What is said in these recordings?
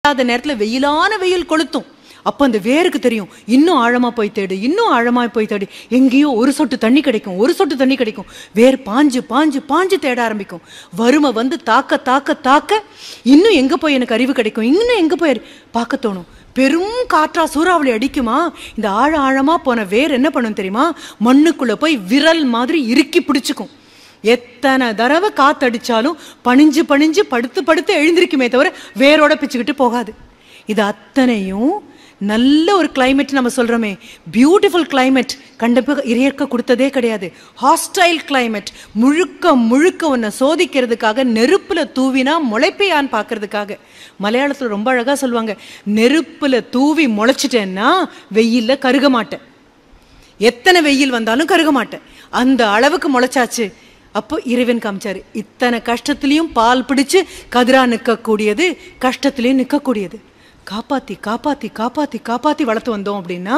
நேரத்துல வெயிலான வெயில் கொளுத்தும். அப்ப அந்த வேருக்கு தெரியும், இன்னும் ஆழமா போய் தேடு, இன்னும் ஆழமா போய் தேடு, எங்கேயோ ஒரு சொட்டு தண்ணி கிடைக்கும், ஒரு சொட்டு தண்ணி கிடைக்கும். வேர் பாஞ்சு பாஞ்சு பாஞ்சு தேட ஆரம்பிக்கும். வறுமை வந்து தாக்க தாக்க தாக்க இன்னும் எங்க போய் எனக்கு அறிவு கிடைக்கும், இன்னும் எங்க போய் பார்க்க தோணும். பெரும் காற்றா சூறாவளி அடிக்குமா, இந்த ஆழமா போன வேர் என்ன பண்ணும் தெரியுமா, மண்ணுக்குள்ள போய் விரல் மாதிரி இறுக்கி பிடிச்சுக்கும். எத்தனை தடவை காத்தடிச்சாலும் பணிஞ்சு பணிஞ்சு படுத்து படுத்து எழுந்திருக்குமே தவிர வேரோட பிச்சுக்கிட்டு போகாது. இது அத்தனையும் நல்ல ஒரு கிளைமேட் நம்ம சொல்றோமே, பியூட்டிஃபுல் கிளைமேட் கண்டிப்பாக இயற்கை கொடுத்ததே கிடையாது. ஹாஸ்டைல் கிளைமேட், முழுக்க முழுக்க உன்னை சோதிக்கிறதுக்காக, நெருப்புல தூவினா முளைப்பையான்னு பாக்குறதுக்காக. மலையாளத்துல ரொம்ப அழகா சொல்லுவாங்க, நெருப்புல தூவி முளைச்சிட்டேன்னா வெயில்ல கருக மாட்டேன், எத்தனை வெயில் வந்தாலும் கருக மாட்டேன், அந்த அளவுக்கு முளைச்சாச்சு. அப்போ இறைவன் காமிச்சாரு, இத்தனை கஷ்டத்திலையும் பால் பிடிச்சு கதிரா நிற்கக்கூடியது, கஷ்டத்திலையும் நிற்கக்கூடியது. காப்பாத்தி காப்பாத்தி காப்பாத்தி காப்பாத்தி வளர்த்து வந்தோம் அப்படின்னா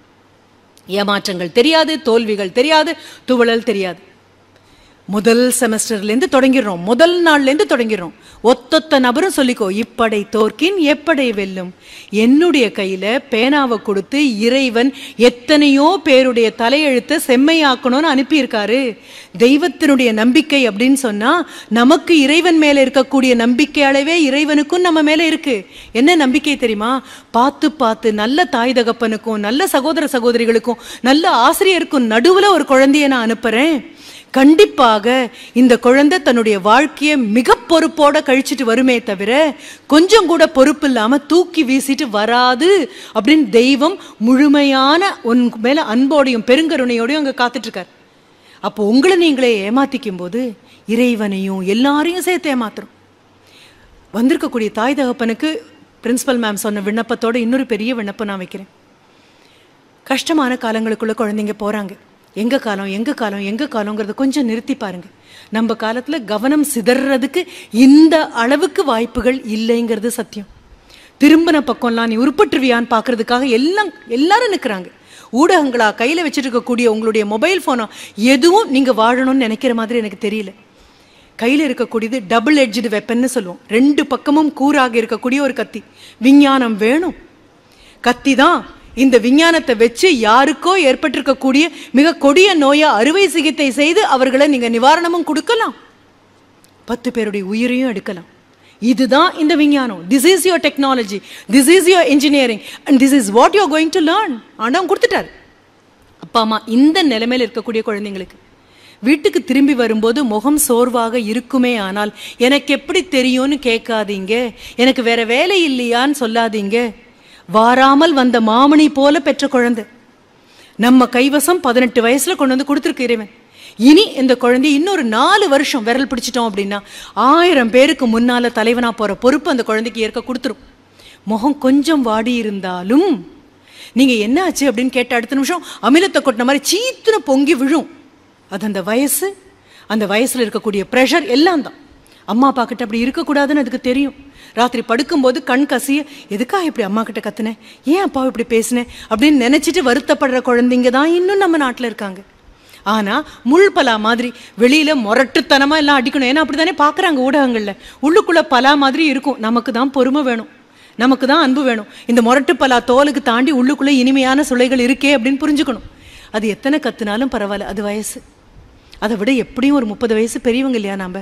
ஏமாற்றங்கள் தெரியாது, தோல்விகள் தெரியாது, துவளல் தெரியாது. முதல் செமஸ்டர்லேருந்து தொடங்கிடுறோம், முதல் நாள்லேருந்து தொடங்கிடுறோம். ஒத்தொத்த நபரும் சொல்லிக்கோ, இப்படை தோற்கின் எப்படை வெல்லும். என்னுடைய கையில பேனாவை கொடுத்து இறைவன் எத்தனையோ பேருடைய தலையெழுத்தை செம்மையாக்கணும்னு அனுப்பியிருக்காரு. தெய்வத்தினுடைய நம்பிக்கை அப்படின்னு சொன்னா நமக்கு இறைவன் மேல இருக்கக்கூடிய நம்பிக்கை அளவே இறைவனுக்கும் நம்ம மேல இருக்கு. என்ன நம்பிக்கை தெரியுமா, பார்த்து பார்த்து நல்ல தாய் தகப்பனுக்கும் நல்ல சகோதர சகோதரிகளுக்கும் நல்ல ஆசிரியருக்கும் நடுவுல ஒரு குழந்தைய நான் அனுப்புறேன். கண்டிப்பாக இந்த குழந்தை தன்னுடைய வாழ்க்கையை மிக பொறுப்போட கழிச்சிட்டு வருமே தவிர கொஞ்சம் கூட பொறுப்பு இல்லாம தூக்கி வீசிட்டு வராது அப்படின்னு தெய்வம் முழுமையான உன் மேல அன்போடையும் பெருங்கருணையோடையும் அங்க காத்துட்டு இருக்கார். அப்போ உங்களை நீங்களே ஏமாத்திக்கும் போது இறைவனையும் எல்லாரையும் சேர்த்து ஏமாத்துறோம். வந்திருக்கக்கூடிய தாய் தகப்பனுக்கு பிரின்சிபல் மேம் சொன்ன விண்ணப்பத்தோட இன்னொரு பெரிய விண்ணப்பம் நான் வைக்கிறேன். கஷ்டமான காலங்களுக்குள்ள குழந்தைங்க போறாங்க. எங்க காலம் எங்க காலம் எங்க காலங்கிறத கொஞ்சம் நிறுத்தி பாருங்க. நம்ம காலத்துல கவனம் சிதறதுக்கு இந்த அளவுக்கு வாய்ப்புகள் இல்லைங்கிறது சத்தியம். திரும்பின பக்கம்லாம் நீ உருப்பட்டுருவியான்னு பாக்குறதுக்காக எல்லாரும் நிற்கிறாங்க. ஊடகங்களா கையில வச்சுட்டு இருக்கக்கூடிய உங்களுடைய மொபைல் போனோ எதுவும் நீங்க வாழணும்னு நினைக்கிற மாதிரி எனக்கு தெரியல. கையில இருக்கக்கூடியது டபுள் எட்ஜ்டு வெப்பன்னு சொல்லுவோம், ரெண்டு பக்கமும் கூறாக இருக்கக்கூடிய ஒரு கத்தி. விஞ்ஞானம் வேணும், கத்தி தான். இந்த விஞ்ஞானத்தை வச்சு யாருக்கோ ஏற்பட்டிருக்கக்கூடிய மிக கொடிய நோயை அறுவை சிகிச்சை செய்து அவர்களை நீங்க நிவாரணமும் கொடுக்கலாம், 10 பேருடைய உயிரையும் எடுக்கலாம். இதுதான் இந்த விஞ்ஞானம். This is your technology, this is your engineering and this is what you are going to learn. ஆனா கொடுத்துட்டாரு அப்பா அம்மா. இந்த நிலைமையில இருக்கக்கூடிய குழந்தைங்களுக்கு வீட்டுக்கு திரும்பி வரும்போது முகம் சோர்வாக இருக்குமே ஆனால் எனக்கு எப்படி தெரியும்னு கேட்காதீங்க, எனக்கு வேற வேலை இல்லையான்னு சொல்லாதீங்க. வாராமல் வந்த மாமணி போல பெற்ற குழந்தை நம்ம கைவசம் 18 வயசுல கொண்டு வந்து கொடுத்துருக்கு இறைவன். இனி இந்த குழந்தை இன்னொரு 4 வருஷம் விரல் பிடிச்சிட்டோம் அப்படின்னா 1000 பேருக்கு முன்னால தலைவனா போற பொறுப்பு அந்த குழந்தைக்கு ஏற்க கொடுத்துரும். முகம் கொஞ்சம் வாடி இருந்தாலும் நீங்க என்ன ஆச்சு அப்படின்னு கேட்ட அடுத்த நிமிஷம் அமிலத்தை கொட்டின மாதிரி சீத்துன பொங்கி விழும். அது அந்த வயசு, அந்த வயசுல இருக்கக்கூடிய ப்ரெஷர் எல்லாம் தான். அம்மா அப்பா கிட்ட அப்படி இருக்கக்கூடாதுன்னு அதுக்கு தெரியும். ராத்திரி படுக்கும்போது கண் கசிய எதுக்கா இப்படி அம்மா கிட்ட கத்துனேன், ஏன் அப்பாவை இப்படி பேசினேன் அப்படின்னு நினைச்சிட்டு வருத்தப்படுற குழந்தைங்க தான் இன்னும் நம்ம நாட்டில் இருக்காங்க. ஆனா முள்பலா மாதிரி வெளியில முரட்டுத்தனமா எல்லாம் அடிக்கணும், ஏன்னா அப்படித்தானே பாக்குறாங்க ஊடகங்கள்ல. உள்ளுக்குள்ள பலா மாதிரி இருக்கும். நமக்கு தான் பொறுமை வேணும், நமக்கு தான் அன்பு வேணும். இந்த முரட்டு பலா தோலுக்கு தாண்டி உள்ளுக்குள்ள இனிமையான சுளைகள் இருக்கே அப்படின்னு புரிஞ்சுக்கணும். அது எத்தனை கத்துனாலும் பரவாயில்ல, அது வயசு. அதை விட எப்படியும் ஒரு 30 வயசு பெரியவங்க இல்லையா நாம.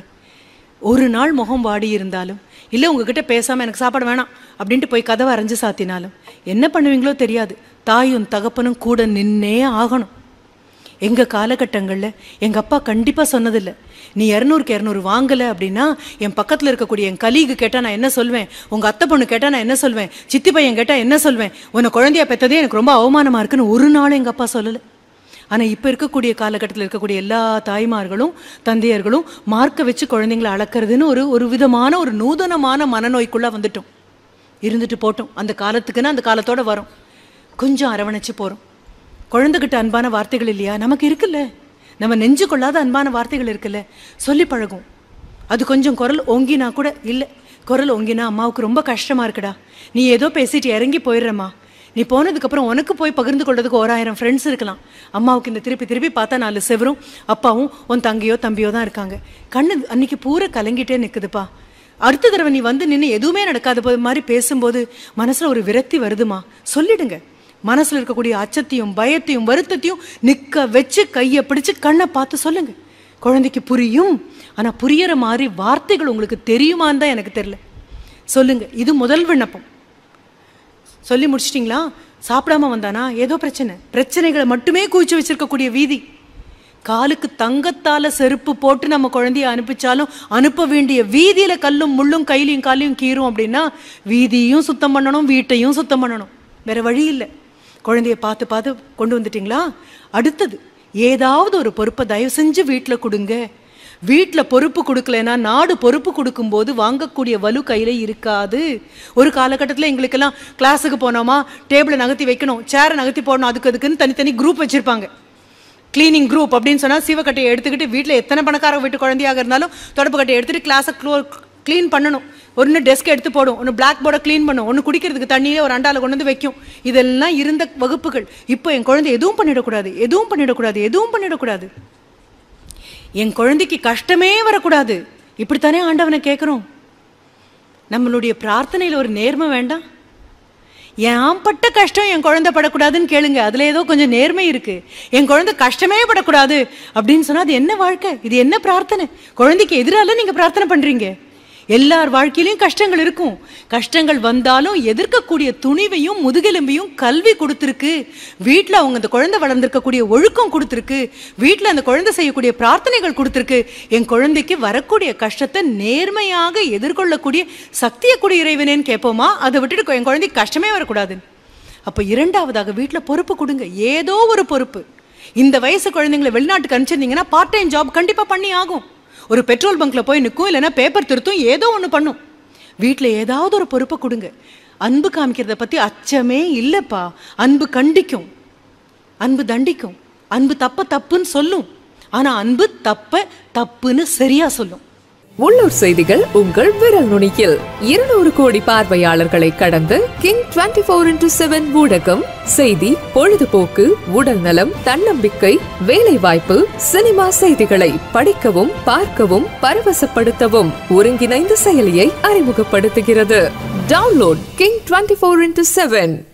ஒரு நாள் முகம் வாடி இருந்தாலும் இல்லை உங்ககிட்ட பேசாமல் எனக்கு சாப்பாடு வேணாம் அப்படின்ட்டு போய் கதவை அரைஞ்சு சாத்தினாலும் என்ன பண்ணுவீங்களோ தெரியாது. தாயும் தகப்பனும் கூட நின்னே ஆகணும். எங்கள் காலகட்டங்களில் எங்கள் அப்பா கண்டிப்பாக சொன்னதில்லை, நீ 200க்கு 200 வாங்கலை அப்படின்னா என் பக்கத்தில் இருக்கக்கூடிய என் கலீகு கேட்டால் நான் என்ன சொல்வேன், உங்கள் அத்தை பொண்ணு கேட்டால் நான் என்ன சொல்வேன், சித்தி பையன் கேட்டால் என்ன சொல்வேன், உன்னை குழந்தையா பெற்றதே எனக்கு ரொம்ப அவமானமாக இருக்குன்னு ஒரு நாள் எங்கள் அப்பா சொல்லலை. ஆனால் இப்போ இருக்கக்கூடிய காலகட்டத்தில் இருக்கக்கூடிய எல்லா தாய்மார்களும் தந்தையர்களும் மார்க்கை வச்சு குழந்தைங்களை அளக்கிறதுன்னு ஒரு விதமான ஒரு நூதனமான மனநோய்க்குள்ளே வந்துட்டோம். இருந்துட்டு போட்டோம், அந்த காலத்துக்குன்னு அந்த காலத்தோடு வரோம், கொஞ்சம் அரவணைச்சு போகிறோம். குழந்தைகிட்ட அன்பான வார்த்தைகள் இல்லையா நமக்கு இருக்குல்ல, நம்ம நெஞ்சு கொள்ளாத அன்பான வார்த்தைகள் இருக்குல்ல, சொல்லி பழகும். அது கொஞ்சம் குரல் ஓங்கினா கூட இல்லை, குரல் ஓங்கினா அம்மாவுக்கு ரொம்ப கஷ்டமாக இருக்குடா, நீ ஏதோ பேசிட்டு இறங்கி போயிடுறம்மா, நீ போனதுக்கப்புறம் உனக்கு போய் பகிர்ந்து கொள்றதுக்கு 1000 ஃப்ரெண்ட்ஸ் இருக்கலாம். அம்மாவுக்கு இந்த திருப்பி திருப்பி பார்த்தா 4 செவரும் அப்பாவும் உன் தங்கையோ தம்பியோ தான் இருக்காங்க. கண்ணு அன்னைக்கு பூரா கலங்கிட்டே நிற்குதுப்பா. அடுத்த தடவை நீ வந்து நின்று எதுவுமே நடக்காத மாதிரி பேசும்போது மனசுல ஒரு விரக்தி வருதுமா, சொல்லிடுங்க. மனசுல இருக்கக்கூடிய அச்சத்தையும் பயத்தையும் வருத்தத்தையும் நிக்க வச்சு கையை பிடிச்சு கண்ணை பார்த்து சொல்லுங்க. குழந்தைக்கு புரியும். ஆனா புரியற மாதிரி வார்த்தைகள் உங்களுக்கு தெரியுமான்னு தான் எனக்கு தெரியல. சொல்லுங்க. இது முதல் விண்ணப்பம். சொல்லி முடிச்சிட்டிங்களா? சாப்பிடாம வந்தானா ஏதோ பிரச்சனைகளை மட்டுமே குவிச்சு வச்சிருக்கக்கூடிய வீதி. காலுக்கு தங்கத்தால செருப்பு போட்டு நம்ம குழந்தைய அனுப்பிச்சாலும் அனுப்ப வேண்டிய வீதியில கல்லும் முள்ளும் கையிலையும் காலையும் கீரும் அப்படின்னா வீதியும் சுத்தம் பண்ணணும், வீட்டையும் சுத்தம் பண்ணணும். வேற வழி இல்லை. குழந்தைய பார்த்து பார்த்து கொண்டு வந்துட்டீங்களா? அடுத்தது ஏதாவது ஒரு பொறுப்பை தயவு செஞ்சு வீட்டில் கொடுங்க. வீட்டில் பொறுப்பு கொடுக்கலன்னா நாடு பொறுப்பு கொடுக்கும்போது வாங்கக்கூடிய வலு கையில் இருக்காது. ஒரு காலகட்டத்தில் எங்களுக்கெல்லாம் கிளாஸுக்கு போனோமா, டேபிளை நகர்த்தி வைக்கணும், சேரை நகர்த்தி போடணும், அதுக்குன்னு தனித்தனி குரூப் வச்சுருப்பாங்க. கிளீனிங் குரூப் அப்படின்னு சொன்னால் சீவக்கட்டையை எடுத்துக்கிட்டு வீட்டில் எத்தனை பணக்கார வீட்டு குழந்தையாக இருந்தாலும் தொடப்பு கட்டையை எடுத்துகிட்டு கிளாஸை க்ளீன் பண்ணணும். ஒன்று டெஸ்க் எடுத்து போடும், ஒன்று பிளாக் போர்டை க்ளீன் பண்ணும், ஒன்று குடிக்கிறதுக்கு தண்ணியிலே ஒரு அண்டாவில் கொண்டு வந்து வைக்கும். இதெல்லாம் இருந்த வகுப்புகள். இப்போ என் குழந்தை எதுவும் பண்ணிடக்கூடாது. என் குழந்தைக்கு கஷ்டமே வரக்கூடாது. இப்படித்தானே ஆண்டவனை கேட்குறோம். நம்மளுடைய பிரார்த்தனையில் ஒரு நேர்மை வேண்டாம்? என் பட்ட கஷ்டம் என் குழந்தை படக்கூடாதுன்னு கேளுங்க. அதுல ஏதோ கொஞ்சம் நேர்மை இருக்கு. என் குழந்தை கஷ்டமே படக்கூடாது அப்படின்னு சொன்னா அது என்ன வாழ்க்கை? இது என்ன பிரார்த்தனை? குழந்தைக்கு எதிரால நீங்க பிரார்த்தனை பண்றீங்க. எல்லார் வாழ்க்கையிலையும் கஷ்டங்கள் இருக்கும். கஷ்டங்கள் வந்தாலும் எதிர்க்கக்கூடிய துணிவையும் முதுகெலும்பையும் கல்வி கொடுத்துருக்கு. வீட்டில் அவங்க அந்த குழந்தை வளர்ந்துருக்கக்கூடிய ஒழுக்கம் கொடுத்துருக்கு. வீட்டில் அந்த குழந்தை செய்யக்கூடிய பிரார்த்தனைகள் கொடுத்துருக்கு. என் குழந்தைக்கு வரக்கூடிய கஷ்டத்தை நேர்மையாக எதிர்கொள்ளக்கூடிய சக்தியை கூடிய இறைவனேன்னு கேட்போமா? அதை விட்டுட்டு என் குழந்தைக்கு கஷ்டமே வரக்கூடாது. அப்போ இரண்டாவதாக வீட்டில் பொறுப்பு கொடுங்க. ஏதோ ஒரு பொறுப்பு. இந்த வயசு குழந்தைங்களை வெளிநாட்டுக்கு அனுப்பிச்சிருந்தீங்கன்னா பார்ட் டைம் ஜாப் கண்டிப்பாக பண்ணி ஆகும். ஒரு பெட்ரோல் பங்க்ல போய் நிற்கும், இல்லைன்னா பேப்பர் திருத்தும், ஏதோ ஒன்று பண்ணும். வீட்டில் ஏதாவது ஒரு பொறுப்பை கொடுங்க. அன்பு காமிக்கிறத பற்றி அச்சமே இல்லைப்பா. அன்பு கண்டிக்கும், அன்பு தண்டிக்கும், அன்பு தப்புன்னு சொல்லும். ஆனால் அன்பு தப்புன்னு சரியா சொல்லும். உள்ளூர் செய்திகள் உங்கள் விரல் நுனியில். 200 கோடி பார்வையாளர்களை கடந்து கிங் 24x7 ஊடகம் செய்தி, பொழுதுபோக்கு, உடல் நலம், தன்னம்பிக்கை, வேலை வாய்ப்பு, சினிமா செய்திகளை படிக்கவும் பார்க்கவும் பரவசப்படுத்தவும் ஒருங்கிணைந்த செயலியை அறிமுகப்படுத்துகிறது. Download king 24x7.